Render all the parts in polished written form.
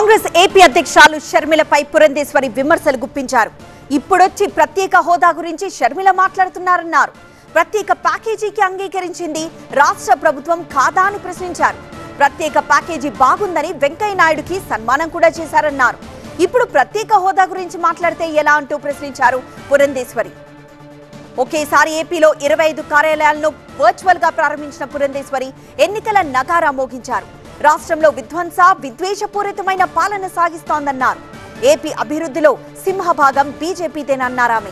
Congress AP అధ్యక్షురాలు షర్మిలపై పురంధేశ్వరి విమర్శలు గుప్పించారు. ఇప్పుడొచ్చి ప్రత్యేక హోదా గురించి షర్మిల మాట్లాడుతున్నారన్నారు. ప్రత్యేక ప్యాకేజీకి అంగీకరించింది రాష్ట్ర ప్రభుత్వం కాదా అని ప్రశ్నించారు. ప్రత్యేక ప్యాకేజీ బాగుందని వెంకయ్య నాయుడుకి సన్మానం కూడా చేశారన్నారు. ఇప్పుడు ప్రత్యేక హోదా గురించి మాట్లాడితే ఎలా అంటూ ప్రశ్నించారు పురంధేశ్వరి. ఒకేసారి ఏపీలో 25 కార్యాలయాలను వర్చువల్ గా ప్రారంభించిన పురంధేశ్వరి ఎన్నికల నగారా మోగించారు. రాష్ట్రంలో విద్వేషపూరితమైన పాలన సాగిస్తోందన్నారు. ఏపీ అభివృద్ధిలో సింహభాగం బీజేపీదేనన్నారామె.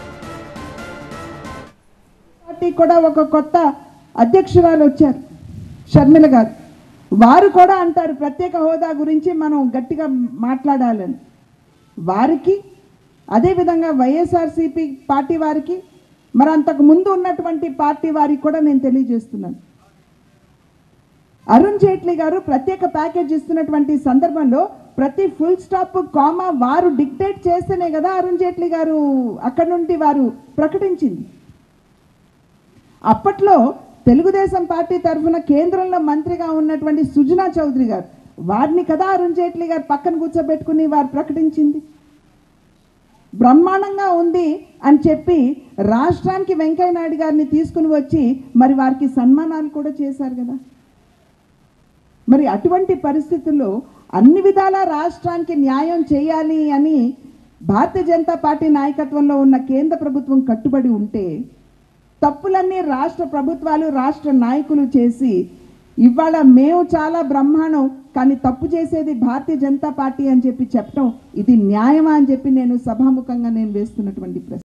పార్టీ కూడా ఒక కొత్త అధ్యక్షురాలు వచ్చారు షర్మిల గారు. వారు కూడా అంటారు ప్రత్యేక హోదా గురించి మనం గట్టిగా మాట్లాడాలని. వారికి అదేవిధంగా వైఎస్ఆర్సీపీ పార్టీ వారికి, మరి అంతకు ముందు ఉన్నటువంటి పార్టీ వారికి కూడా నేను తెలియజేస్తున్నాను. అరుణ్ జైట్లీ గారు ప్రత్యేక ప్యాకేజ్ ఇస్తున్నటువంటి సందర్భంలో ప్రతి ఫుల్ స్టాప్ కామా వారు డిక్టేట్ చేస్తేనే కదా అరుణ్ జైట్లీ గారు అక్కడి నుండి వారు ప్రకటించింది. అప్పట్లో తెలుగుదేశం పార్టీ తరఫున కేంద్రంలో మంత్రిగా ఉన్నటువంటి సుజనా చౌదరి గారు, వారిని కదా అరుణ్ జైట్లీ గారు పక్కన కూర్చోబెట్టుకుని వారు ప్రకటించింది. బ్రహ్మాండంగా ఉంది అని చెప్పి రాష్ట్రానికి వెంకయ్య నాయుడు గారిని తీసుకుని వచ్చి మరి వారికి సన్మానాలు కూడా చేశారు కదా. మరి అటువంటి పరిస్థితుల్లో అన్ని విధాలా రాష్ట్రానికి న్యాయం చేయాలి అని భారతీయ జనతా పార్టీ నాయకత్వంలో ఉన్న కేంద్ర ప్రభుత్వం కట్టుబడి ఉంటే, తప్పులన్నీ రాష్ట్ర ప్రభుత్వాలు రాష్ట్ర నాయకులు చేసి ఇవాళ మేము చాలా బ్రహ్మాండం కానీ తప్పు చేసేది భారతీయ జనతా పార్టీ అని చెప్పి చెప్పడం ఇది న్యాయమా అని చెప్పి నేను సభాముఖంగా వేస్తున్నటువంటి ప్రశ్న.